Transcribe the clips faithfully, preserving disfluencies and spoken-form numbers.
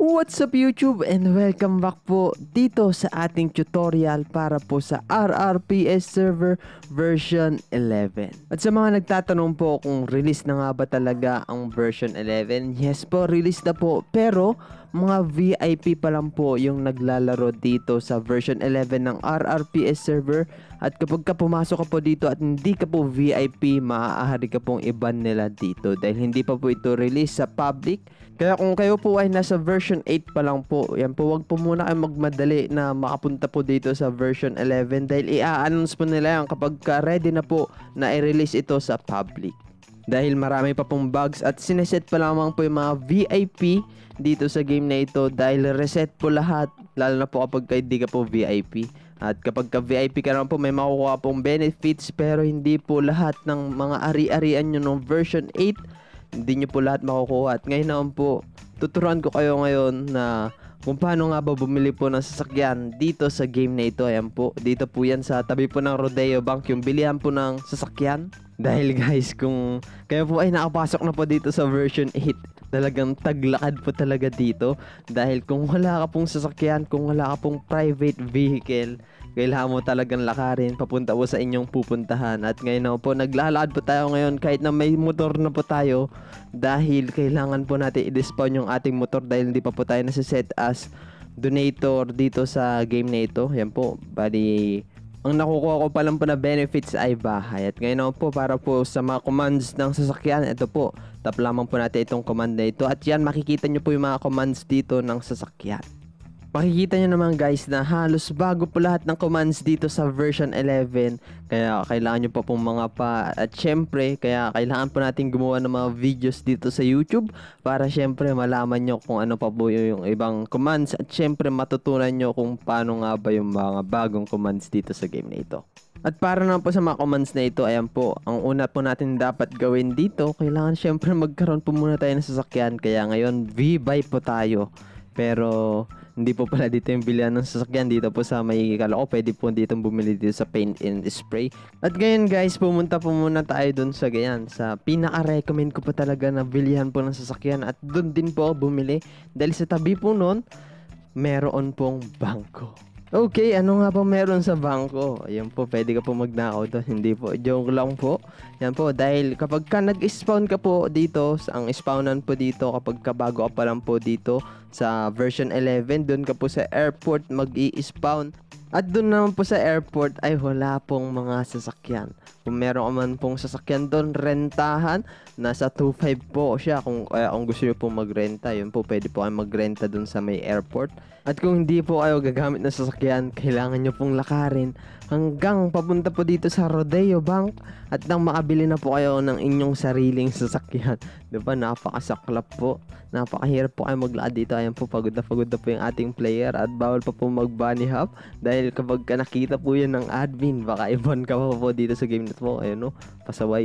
What's up YouTube and welcome back po dito sa ating tutorial para po sa R R P S server version eleven. At sa mga nagtatanong po kung release na nga ba talaga ang version eleven, yes po, release na po, pero mga V I P pa lang po yung naglalaro dito sa version eleven ng R R P S server. At kapag ka pumasok ka po dito at hindi ka po V I P, maaari ka pong i-ban nila dito dahil hindi pa po ito release sa public. Kaya kung kayo po ay nasa version eight pa lang po, yan po, wag po muna kayo magmadali na makapunta po dito sa version eleven dahil i-announce po nila yan kapag ka ready na po na i-release ito sa public. Dahil marami pa pong bugs at sineset pa lamang po yung mga V I P dito sa game na ito dahil reset po lahat, lalo na po kapag hindi ka po V I P. At kapag ka V I P ka naman po, may makukuha pong benefits, pero hindi po lahat ng mga ari-arian nyo ng version eight, hindi nyo po lahat makukuha. At ngayon naman po, tuturuan ko kayo ngayon na kung paano nga ba bumili po ng sasakyan dito sa game na ito. Ayan po, dito po yan sa tabi po ng Rodeo Bank, yung bilihan po ng sasakyan. Dahil guys, kung kayo po ay nakapasok na po dito sa version eight, talagang taglakad po talaga dito. Dahil kung wala ka pong sasakyan, kung wala ka pong private vehicle, kailangan mo talagang lakarin papunta po sa inyong pupuntahan. At ngayon na po, naglalakad po tayo ngayon kahit na may motor na po tayo, dahil kailangan po natin i-despawn yung ating motor dahil hindi pa po tayo nasa-set as donator dito sa game na ito. Yan po, bali ang nakukuha ko pa lang po na benefits ay bahay. At ngayon naman po, para po sa mga commands ng sasakyan, ito po, tap lamang po natin itong command na ito. At yan, makikita nyo po yung mga commands dito ng sasakyan. Makikita nyo naman guys na halos bago po lahat ng commands dito sa version eleven. Kaya kailangan nyo pa pong mga pa. At syempre, kaya kailangan po natin gumawa ng mga videos dito sa YouTube para syempre malaman nyo kung ano pa po yung ibang commands. At syempre matutunan nyo kung paano nga ba yung mga bagong commands dito sa game na ito. At para naman po sa mga commands na ito, ayan po, ang una po natin dapat gawin dito, kailangan syempre magkaroon po muna tayo ng sasakyan. Kaya ngayon, V-buy po tayo. Pero hindi po pala dito yung bilihan ng sasakyan. Dito po sa may Caloocan, pwede po dito bumili dito sa Paint and Spray. At ngayon guys, pumunta po muna tayo dun sa ganyan, sa pinaka-recommend ko po talaga na bilihan po ng sasakyan. At dun din po bumili dahil sa tabi po nun, meron pong bangko. Okay, ano nga ba meron sa bangko? Ayan po, pwede ka po magnakaw doon. Hindi po, joke lang po. Yan po, dahil kapag ka nag-spawn ka po dito, ang spawnan po dito, kapag ka bago ka pa lang po dito sa version eleven, doon ka po sa airport mag-i-spawn. At doon naman po sa airport ay wala pong mga sasakyan. Kung meron ka man pong sasakyan doon, rentahan, nasa two five po siya. Kung, uh, kung gusto nyo pong magrenta, yun po, pwede po kayo magrenta doon sa may airport. At kung hindi po kayo gagamit ng sasakyan, kailangan nyo pong lakarin hanggang papunta po dito sa Rodeo Bank at nang makabili na po kayo ng inyong sariling sasakyan. Diba? Napakasaklap po. Napakahirap po kayo maglakad dito. Ayan po, pagod na pagod na po yung ating player at bawal pa po mag-bunny hop dahil kapag nakita po yan ng admin, baka i-ban ka pa po dito sa game na po. Ayun no, pasaway.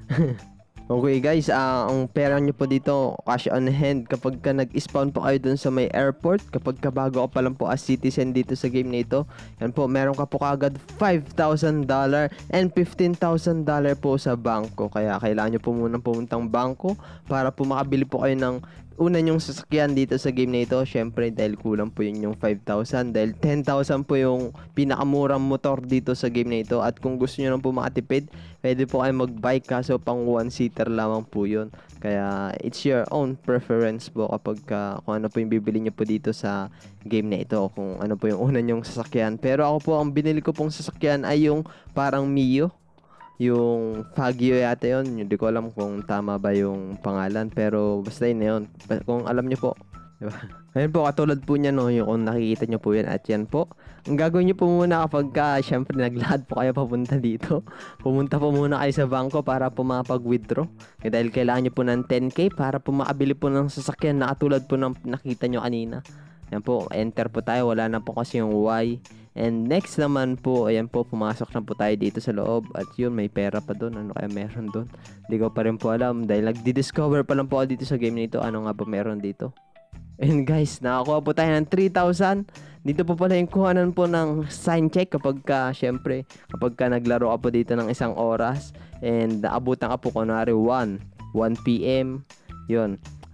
Okay guys, uh, ang pera nyo po dito, cash on hand kapag ka nag-spawn po kayo dun sa may airport. Kapag ka bago ka pa lang po as citizen dito sa game na ito, yan po, meron ka po kagad five thousand dollars and fifteen thousand dollars po sa bangko. Kaya kailangan nyo po munang pumuntang bangko para po makabili po kayo ng una nyong sasakyan dito sa game na ito. Syempre dahil kulang po yun yung five thousand, dahil ten thousand po yung pinakamurang motor dito sa game na ito. At kung gusto nyo lang po makatipid, pwede po kayo mag-bike, kaso pang one seater lamang po yun. Kaya it's your own preference po kapag ka, kung ano po yung bibili nyo po dito sa game na ito, kung ano po yung una nyong sasakyan. Pero ako po, ang binili ko pong sasakyan ay yung parang Mio, yung Fagio yata yun. Hindi ko alam kung tama ba yung pangalan, pero basta yun na yun, kung alam nyo po, diba? Ayun po, katulad po niya no, yung kung nakikita nyo po yan. At yan po, ang gagawin nyo po muna kapag ka syempre naglakad po kayo papunta dito, pumunta po muna kayo sa bangko para po makapag-withdraw. Kaya dahil kailangan nyo po ng ten K para po makabili po ng sasakyan na katulad po ng nakita nyo kanina. Yan po, enter po tayo, wala na po kasi yung Y. And next naman po, ayan po, pumasok na po tayo dito sa loob. At yun, may pera pa doon. Ano kaya meron doon? Hindi ko pa rin po alam. Dahil nagdi-discover pa lang po ako dito sa game nito. Ano nga ba meron dito? And guys, nakakuha po tayo ng three thousand. Dito po pala yung kuhanan po ng sign check kapag ka, syempre, kapag ka naglaro ka po dito ng isang oras. And naabutan ka po kunwari one p m Yun.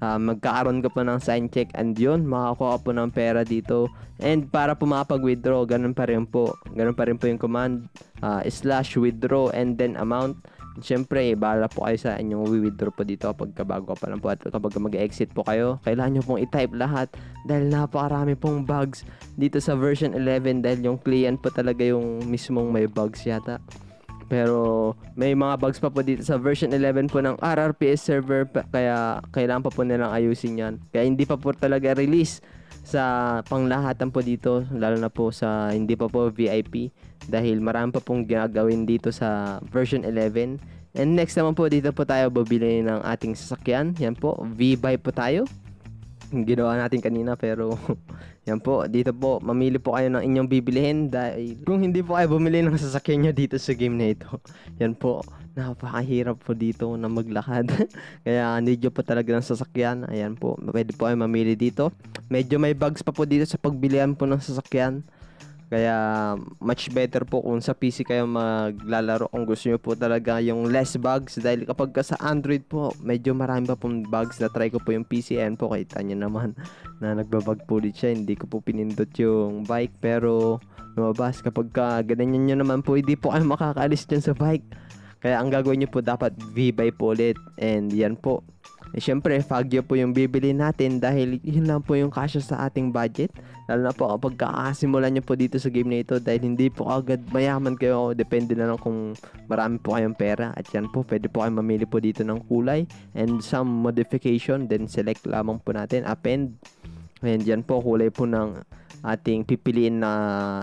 uh, magkakaroon ka po ng sign check and yun, makakuha ka po ng pera dito. And para po makapag-withdraw, ganun pa rin po. Ganun pa rin po yung command, uh, slash withdraw and then amount. Siyempre, bahala po kayo sa inyong withdraw po dito kapag bago pa lang po at kapag mag-exit po kayo, kailangan nyo pong i-type lahat dahil napakarami pong bugs dito sa version eleven dahil yung client po talaga yung mismong may bugs yata. Pero may mga bugs pa po dito sa version eleven po ng R R P S server kaya kailangan pa po nilang ayusin yan. Kaya hindi pa po talaga release sa panglahatan po dito, lalo na po sa hindi pa po V I P dahil marami pa pong gagawin dito sa version eleven. And next naman po dito po tayo bubili ng ating sasakyan. Yan po, V-Buy po tayo. Ginawa natin kanina pero yan po, dito po mamili po kayo ng inyong bibilihin dahil kung hindi po kayo bumili ng sasakyan nyo dito sa game na ito, yan po, napakahirap po dito na maglakad. Kaya need nyo po talaga ng sasakyan. Ayan po, pwede po kayo mamili dito. Medyo may bugs pa po dito sa pagbilihan po ng sasakyan. Kaya much better po kung sa P C kayo maglalaro kung gusto nyo po talaga yung less bugs. Dahil kapag ka sa Android po, medyo marami pa pong bugs. Na try ko po yung P C. Ayan po, kita nyo naman na nagbabag po ulit siya. Hindi ko po pinindot yung bike pero lumabas. Kapag ka ganyan nyo naman po, hindi po kayo makakaalis dyan sa bike. Kaya ang gagawin nyo po dapat V-Buy po ulit. And yan po. Eh, syempre, Faggio po yung bibili natin dahil yun lang po yung kasya sa ating budget. Lalo na po kapag kakasimulan nyo po dito sa game na ito dahil hindi po agad mayaman kayo. Depende na lang kung marami po kayong pera. At yan po, pwede po kayo mamili po dito ng kulay and some modification. Then select lamang po natin, append. And yan po, kulay po ng ating pipiliin na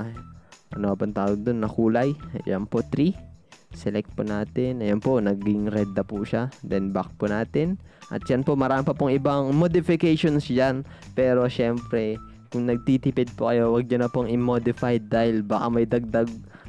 ano bang tawag doon na kulay. Yan po, three. Select po natin. Ayan po, naging red na po siya. Then back po natin. At yan po, marami pa pong ibang modifications yan. Pero syempre, kung nagtitipid po kayo, wag nyo na pong i-modify dahil baka may dagdag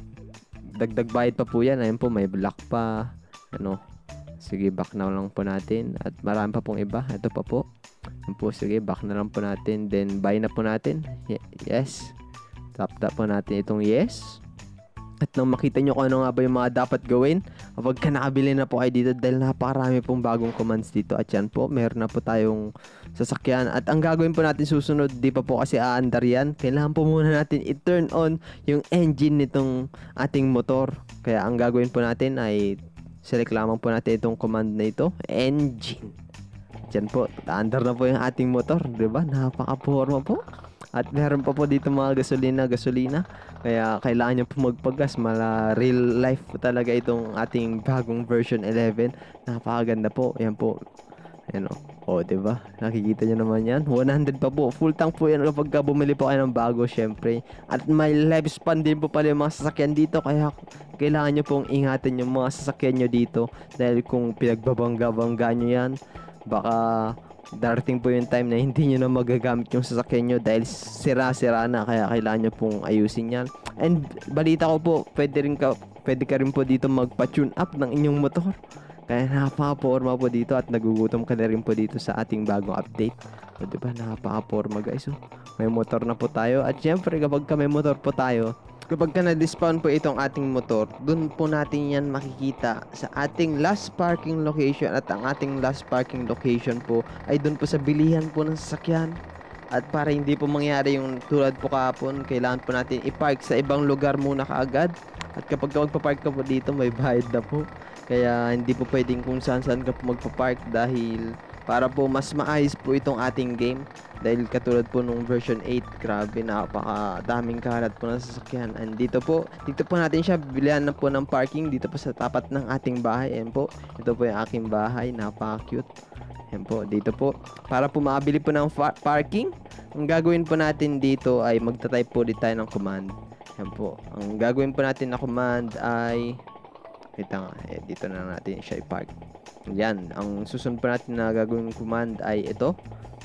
dagdag bayad pa po yan. Ayan po, may black pa. Ano, sige, back na lang po natin. At marami pa pong iba. Ito pa po. Ayan po, sige, back na lang po natin. Then buy na po natin. Yes. Tap tap po natin itong yes. At nang makita nyo kung ano nga ba yung mga dapat gawin kapag ka nakabili na po kayo dito dahil napakarami pong bagong commands dito. At yan po, meron na po tayong sasakyan. At ang gagawin po natin susunod, di pa po kasi aandar yan. Kailangan po muna natin i-turn on yung engine nitong ating motor. Kaya ang gagawin po natin ay select lamang po natin itong command na ito, engine. At yan po, aandar na po yung ating motor. Diba? Napaka-forma po. At meron pa po dito mga gasolina, gasolina. Kaya kailangan nyo po magpagas. Mala real life po talaga itong ating bagong version eleven. Napakaganda po. Yan po. Ayan o. O, diba? Nakikita nyo naman yan. one hundred pa po. Full tank po yan kapag bumili po kayo ng bago, syempre. At may lifespan din po pala yung mga sasakyan dito. Kaya kailangan nyo pong ingatan yung mga sasakyan nyo dito. Dahil kung pinagbabangga-bangga nyo yan, baka darating po yung time na hindi nyo na magagamit yung sasakyan nyo dahil sira-sira na. Kaya kailangan nyo pong ayusin yan. And balita ko po, pwede, rin ka, pwede ka rin po dito magpa-tune up ng inyong motor. Kaya napaka-forma po dito at nagugutom ka na rin po dito sa ating bagong update. O diba, napaka-forma guys. So, may motor na po tayo. At syempre kapag ka may motor po tayo, kapag ka na-dispawn po itong ating motor, dun po natin yan makikita sa ating last parking location. At ang ating last parking location po ay dun po sa bilihan po ng sasakyan. At para hindi po mangyari yung tulad po kahapon, kailangan po natin i-park sa ibang lugar muna kaagad. At kapag ka magpa-park ka po dito, may bayad na po. Kaya hindi po pwedeng kung saan-saan ka po magpa-park dahil para po mas maayos po itong ating game. Dahil katulad po nung version eight, grabe, napakadaming kalat po ng sasakyan. And dito po, dito po natin siya bilihan na po ng parking dito po sa tapat ng ating bahay. Ayan po, ito po yung aking bahay, napaka-cute. Ayan po, dito po. Para po makabili po ng parking, ang gagawin po natin dito ay magta-type po ulit tayo ng command. Ayan po, ang gagawin po natin na command ay kita nga, eh, dito na natin siya i-park. Yan, ang susunod pa natin na gagawin command ay ito,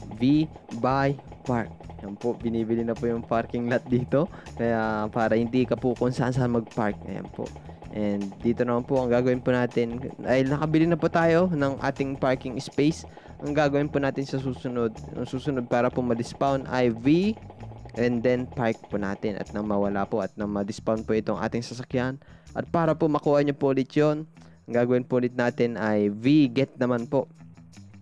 V-Buy Park. Yan po, binibili na po yung parking lot dito. Kaya para hindi ka po kung saan saan mag-park. Ayan po. And dito naman po, ang gagawin po natin ay nakabili na po tayo ng ating parking space. Ang gagawin po natin sa susunod, ang susunod para po ma-dispawn ay V and then park po natin at nang mawala po at nang ma-dispawn po itong ating sasakyan. At para po makuha nyo po ulit yun, ang gagawin po ulit natin ay V-Get naman po.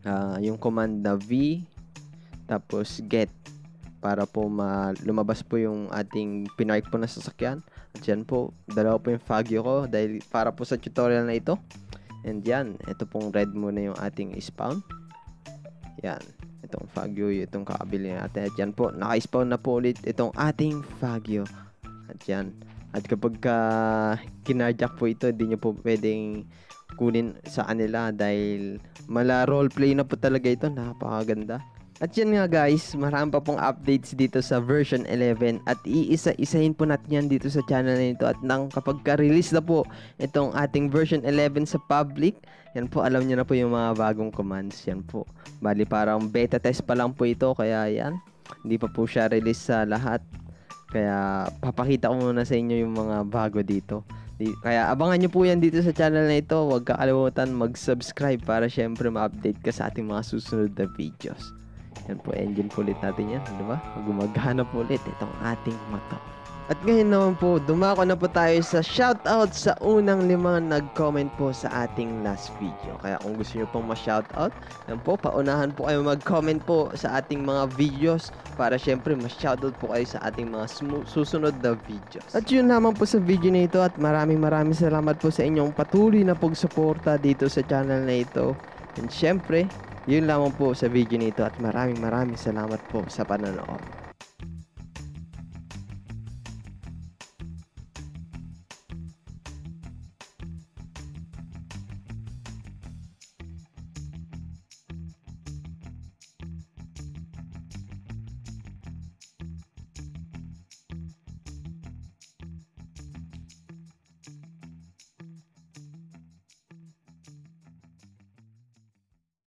uh, yung command na V tapos get para po ma lumabas po yung ating pinark po na sasakyan. At yan po, dalawa po yung Faggio ko dahil para po sa tutorial na ito. And yan, ito pong red muna yung ating spawn. Yan, itong Faggio, itong kakabili natin. At yan po, naka-spawn na po ulit itong ating Faggio. At yan, at kapag ka kinarjack po ito, hindi nyo po pwedeng kunin sa kanila dahil mala roleplay na po talaga ito. Napakaganda. At yan nga guys, marami pa pong updates dito sa version eleven at iisa-isahin po natin yan dito sa channel na ito. At nang kapag ka-release na po itong ating version eleven sa public, yan po, alam nyo na po yung mga bagong commands. Yan po, bali parang beta test pa lang po ito, kaya yan, hindi pa po siya release sa lahat. Kaya papakita ko muna sa inyo yung mga bago dito. Kaya abangan nyo po yan dito sa channel na ito. Huwag kakalimutan mag-subscribe para syempre ma-update ka sa ating mga susunod na videos. Yan po, engine po ulit natin yan, di ba? Gumagana po ulit itong ating motor. At ngayon naman po, dumako na po tayo sa shoutout sa unang limang nag-comment po sa ating last video. Kaya kung gusto nyo pong ma-shoutout, yan po, paunahan po kayo mag-comment po sa ating mga videos para syempre ma-shoutout po kayo sa ating mga susunod na videos. At yun naman po sa video na ito at maraming maraming salamat po sa inyong patuloy na pagsuporta dito sa channel na ito. And syempre, yun lamang po sa video nito at maraming maraming salamat po sa panonood.